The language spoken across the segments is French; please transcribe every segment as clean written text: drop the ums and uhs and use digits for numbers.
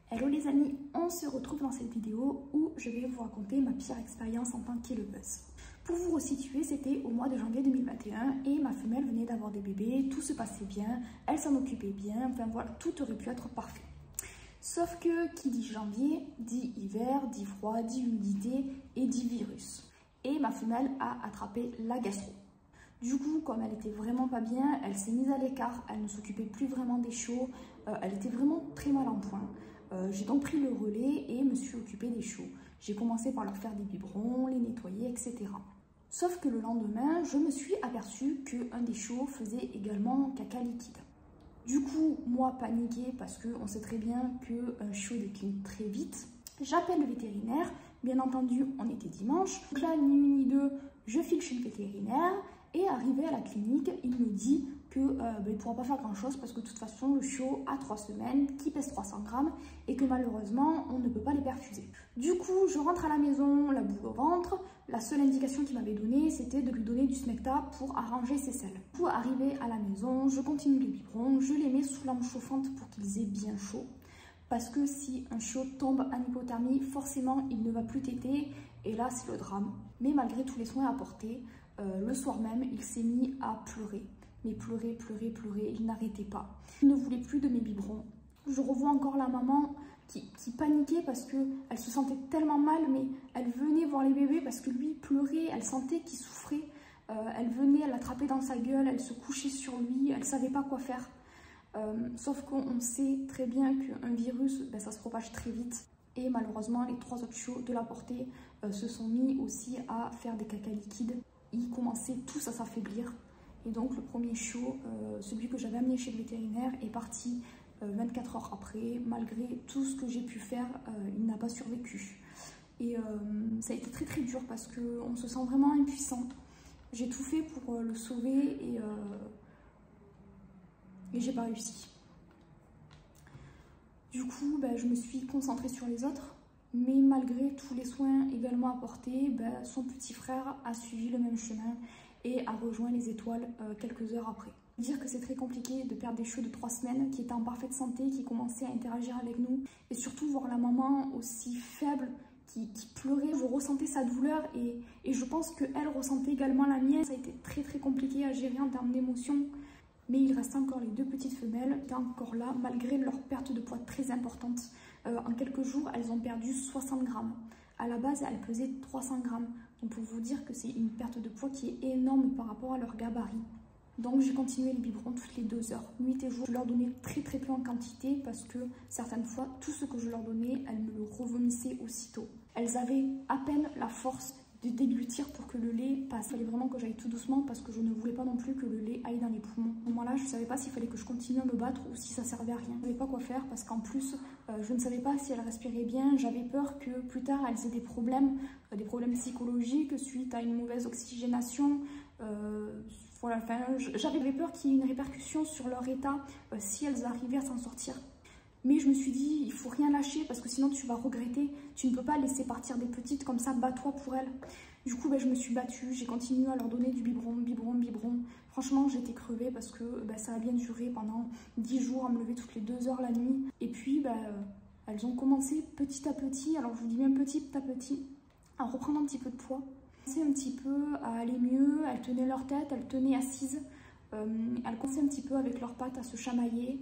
Hello les amis, on se retrouve dans cette vidéo où je vais vous raconter ma pire expérience en tant qu'éleveuse. Pour vous resituer, c'était au mois de janvier 2021 et ma femelle venait d'avoir des bébés, tout se passait bien, elle s'en occupait bien, enfin voilà, tout aurait pu être parfait. Sauf que qui dit janvier, dit hiver, dit froid, dit humidité et dit virus. Et ma femelle a attrapé la gastro. Du coup, comme elle était vraiment pas bien, elle s'est mise à l'écart, elle ne s'occupait plus vraiment des chiots, elle était vraiment très mal en point. J'ai donc pris le relais et me suis occupée des chiots. J'ai commencé par leur faire des biberons, les nettoyer, etc. Sauf que le lendemain, je me suis aperçue qu'un des chiots faisait également caca liquide. Du coup, moi paniquée parce qu'on sait très bien qu'un chiot décline très vite, j'appelle le vétérinaire. Bien entendu, on était dimanche. Donc là, ni une ni deux, je file chez le vétérinaire. Et arrivé à la clinique, il me dit qu'il ne pourra pas faire grand chose parce que de toute façon le chiot a 3 semaines, qui pèse 300 grammes et que malheureusement on ne peut pas les perfuser. Du coup, je rentre à la maison, la boule au ventre. La seule indication qu'il m'avait donnée, c'était de lui donner du Smecta pour arranger ses selles. Du coup, arrivé à la maison, je continue les biberons, je les mets sous lampe chauffante pour qu'ils aient bien chaud. Parce que si un chiot tombe en hypothermie, forcément il ne va plus téter et là c'est le drame. Mais malgré tous les soins apportés, le soir même, il s'est mis à pleurer. Mais pleurer, il n'arrêtait pas. Il ne voulait plus de mes biberons. Je revois encore la maman qui paniquait parce qu'elle se sentait tellement mal, mais elle venait voir les bébés parce que lui pleurait, elle sentait qu'il souffrait. Elle venait, elle l'attrapait dans sa gueule, elle se couchait sur lui, elle ne savait pas quoi faire. Sauf qu'on sait très bien qu'un virus, ça se propage très vite. Et malheureusement, les 3 autres chiots de la portée se sont mis aussi à faire des caca liquides. Ils commençaient tous à s'affaiblir. Et donc le premier chiot, celui que j'avais amené chez le vétérinaire, est parti 24 heures après. Malgré tout ce que j'ai pu faire, il n'a pas survécu. Et ça a été très dur parce qu'on se sent vraiment impuissant. J'ai tout fait pour le sauver et j'ai pas réussi. Du coup, je me suis concentrée sur les autres. Mais malgré tous les soins également apportés, son petit frère a suivi le même chemin et a rejoint les étoiles quelques heures après. Dire que c'est très compliqué de perdre des chiots de 3 semaines qui étaient en parfaite santé, qui commençaient à interagir avec nous et surtout voir la maman aussi faible qui pleurait. Je ressentais sa douleur et je pense qu'elle ressentait également la mienne. Ça a été très compliqué à gérer en termes d'émotions. Mais il reste encore les 2 petites femelles qui sont encore là malgré leur perte de poids très importante. En quelques jours, elles ont perdu 60 grammes. À la base, elles pesaient 300 grammes. Donc pour vous dire que c'est une perte de poids qui est énorme par rapport à leur gabarit. Donc j'ai continué les biberons toutes les 2 heures, nuit et jour. Je leur donnais très peu en quantité parce que certaines fois, tout ce que je leur donnais, elles me le revomissaient aussitôt. Elles avaient à peine la force de déglutir pour que le lait passe. Il fallait vraiment que j'aille tout doucement parce que je ne voulais pas non plus que le lait aille dans les poumons. À ce moment-là, je ne savais pas s'il fallait que je continue à me battre ou si ça servait à rien. Je ne savais pas quoi faire parce qu'en plus, je ne savais pas si elles respiraient bien. J'avais peur que plus tard, elles aient des problèmes psychologiques suite à une mauvaise oxygénation. Voilà, j'avais peur qu'il y ait une répercussion sur leur état si elles arrivaient à s'en sortir. Mais je me suis dit, il faut rien lâcher parce que sinon tu vas regretter. Tu ne peux pas laisser partir des petites comme ça, bats-toi pour elles. Du coup, je me suis battue, j'ai continué à leur donner du biberon. Franchement, j'étais crevée parce que ça a bien duré pendant 10 jours à me lever toutes les 2 heures la nuit. Et puis, elles ont commencé petit à petit, alors je vous dis même petit à petit, à reprendre un petit peu de poids. Un petit peu à aller mieux, elles tenaient leur tête, elles tenaient assises. Elles commençaient un petit peu avec leurs pattes à se chamailler.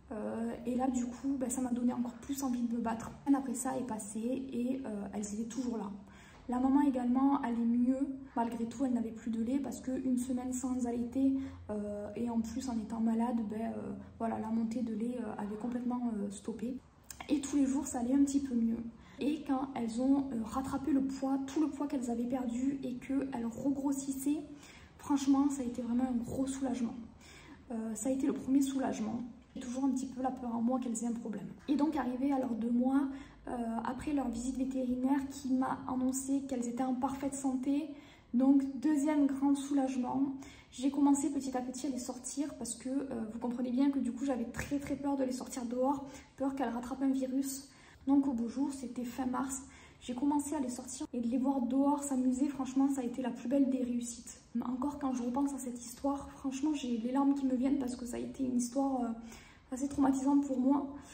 Et là du coup ça m'a donné encore plus envie de me battre. Après ça est passé et elles étaient toujours là. La maman également allait mieux, malgré tout elle n'avait plus de lait parce qu'une semaine sans allaiter et en plus en étant malade, voilà, la montée de lait avait complètement stoppé. Et tous les jours ça allait un petit peu mieux. Et quand elles ont rattrapé le poids, tout le poids qu'elles avaient perdu et qu'elles regrossissaient, franchement ça a été vraiment un gros soulagement. Ça a été le premier soulagement. J'ai toujours un petit peu la peur en moi qu'elles aient un problème. Et donc arrivé à leurs 2 mois, après leur visite vétérinaire qui m'a annoncé qu'elles étaient en parfaite santé, donc deuxième grand soulagement, j'ai commencé petit à petit à les sortir parce que vous comprenez bien que du coup j'avais très peur de les sortir dehors, peur qu'elles rattrapent un virus. Donc au beau jour, c'était fin mars, j'ai commencé à les sortir et de les voir dehors s'amuser, franchement ça a été la plus belle des réussites. Encore quand je repense à cette histoire, franchement j'ai les larmes qui me viennent parce que ça a été une histoire assez traumatisante pour moi.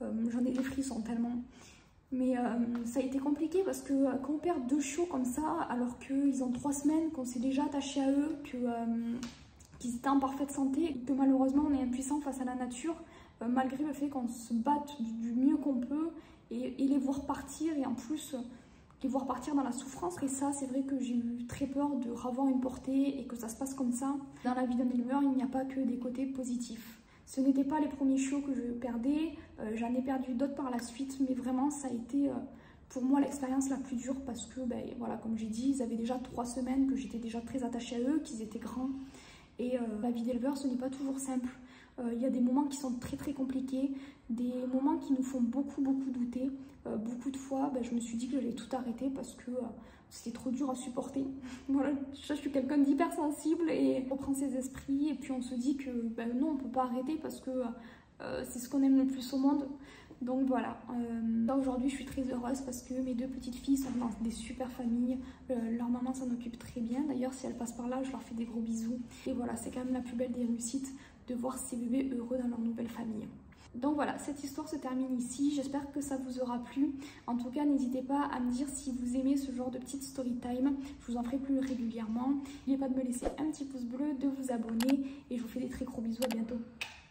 J'en ai des frissons tellement. Mais ça a été compliqué parce que quand on perd 2 chiots comme ça, alors qu'ils ont 3 semaines, qu'on s'est déjà attaché à eux, qu'ils étaient en parfaite santé, que malheureusement on est impuissant face à la nature, malgré le fait qu'on se batte du mieux qu'on peut, et les voir partir, et en plus les voir partir dans la souffrance. Et ça, c'est vrai que j'ai eu très peur de revoir une portée et que ça se passe comme ça. Dans la vie d'un éleveur, il n'y a pas que des côtés positifs. Ce n'étaient pas les premiers chiots que je perdais, j'en ai perdu d'autres par la suite, mais vraiment ça a été pour moi l'expérience la plus dure parce que, ben, voilà, comme j'ai dit, ils avaient déjà 3 semaines, que j'étais déjà très attachée à eux, qu'ils étaient grands. Et la vie d'éleveur, ce n'est pas toujours simple. Il y a des moments qui sont très très compliqués, des moments qui nous font beaucoup douter. Beaucoup de fois, ben, je me suis dit que j'allais tout arrêter parce que c'était trop dur à supporter. Voilà, je suis quelqu'un d'hypersensible et on reprend ses esprits et puis on se dit que ben, non, on peut pas arrêter parce que c'est ce qu'on aime le plus au monde. Donc voilà, là aujourd'hui je suis très heureuse parce que mes 2 petites filles sont dans des super familles, leur maman s'en occupe très bien, d'ailleurs si elles passent par là je leur fais des gros bisous. Et voilà, c'est quand même la plus belle des réussites de voir ces bébés heureux dans leur nouvelle famille. Donc voilà, cette histoire se termine ici, j'espère que ça vous aura plu. En tout cas, n'hésitez pas à me dire si vous aimez ce genre de petite story time, je vous en ferai plus régulièrement. N'oubliez pas de me laisser un petit pouce bleu, de vous abonner et je vous fais des très gros bisous, à bientôt.